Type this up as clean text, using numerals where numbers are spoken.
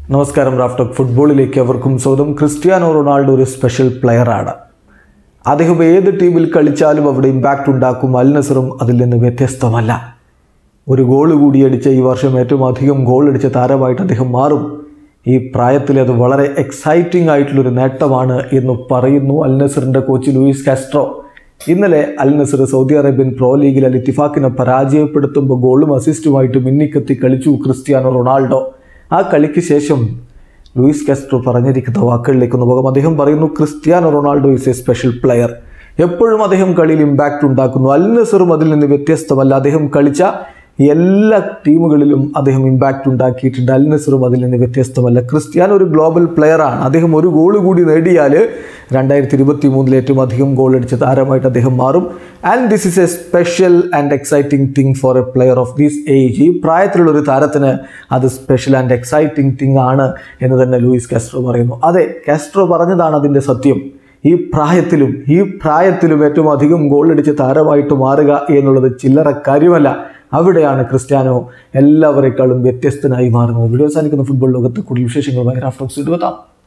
നമസ്കാരം. Raf talk ഫുട്ബോളിലേക്ക് അവർക്കും സ്വന്തം. ക്രിസ്ത്യാനോ റൊണാൾഡോ ഒരു സ്പെഷ്യൽ പ്ലെയറാണ്. അദ്ദേഹം ഏത് ടീമിൽ കളിച്ചാലും അവിടെ ഇമ്പാക്റ്റ് ഉണ്ടാക്കും. അൽ നസറും അതിൽ നിന്ന് വ്യത്യസ്തമല്ല. ഒരു ഗോൾ കൂടി അടിച്ച ഈ വർഷം ഏറ്റവും അധികം ഗോൾ അടിച്ച താരമായിട്ട് അദ്ദേഹം മാറും. ഈ പ്രായത്തിൽ അത് വളരെ എക്സൈറ്റിംഗ് ആയിട്ടുള്ളൊരു നേട്ടമാണ് എന്ന് പറയുന്നു അൽ നസറിൻ്റെ കോച്ച് ലൂയിസ് കാസ്ട്രോ. ഇന്നലെ Al Nassr Saudi Arabian Pro ലീഗിൽ അൽ ഇത്തിഫാക്കിനെ പരാജയപ്പെടുത്തുമ്പോൾ ഗോളും അസിസ്റ്റുമായിട്ട് മിന്നിക്കത്തി കളിച്ചു ക്രിസ്ത്യാനോ റൊണാൾഡോ. ആ കളിക്ക് ശേഷം ലൂയിസ് കാസ്ട്രോ പറഞ്ഞിരിക്കുന്ന വാക്കുകളിലേക്കൊന്ന് പോകാം. അദ്ദേഹം പറയുന്നു, Cristiano Ronaldo is a special player. എപ്പോഴും അദ്ദേഹം കളിയിൽ ഇമ്പാക്റ്റ് ഉണ്ടാക്കുന്നു. അൽ നസറും അതിൽ നിന്ന് വ്യത്യസ്തമല്ല. അദ്ദേഹം കളിച്ച എല്ലാ ടീമുകളിലും അദ്ദേഹം ഇമ്പാക്റ്റ് ഉണ്ടാക്കിയിട്ടുണ്ട്. അൽ നസറും അതിൽ നിന്ന് വ്യത്യസ്തമല്ല. ക്രിസ്ത്യാനോ ഒരു ഗ്ലോബൽ പ്ലെയറാണ്. അദ്ദേഹം ഒരു ഗോൾ കൂടി നേടിയാൽ 2023 ഏറ്റവും അധികം ഗോൾ അടിച്ച താരമായിട്ട് അദ്ദേഹം മാറും. And this is a special and exciting thing for a player of this age. ഈ പ്രായത്തിലുള്ളൊരു താരത്തിന് അത് സ്പെഷ്യൽ ആൻഡ് എക്സൈറ്റിംഗ് തിങ് ആണ് എന്ന് തന്നെ ലൂയിസ് കാസ്ട്രോ പറയുന്നു. അതെ, കാസ്ട്രോ പറഞ്ഞതാണ് അതിൻ്റെ സത്യം. ഈ പ്രായത്തിലും ഏറ്റവും അധികം ഗോൾ അടിച്ച താരമായിട്ട് മാറുക എന്നുള്ളത് ചില്ലറ കാര്യമല്ല. അവിടെയാണ് ക്രിസ്ത്യാനോ എല്ലാവരെക്കാളും വ്യത്യസ്തനായി മാറുന്നത്. വീഡിയോ അവസാനിക്കുന്ന ഫുട്ബോൾ ലോകത്ത് കൂടുതൽ വിശേഷങ്ങളുമായി റാഫ് ടോക്സ് എത്താം.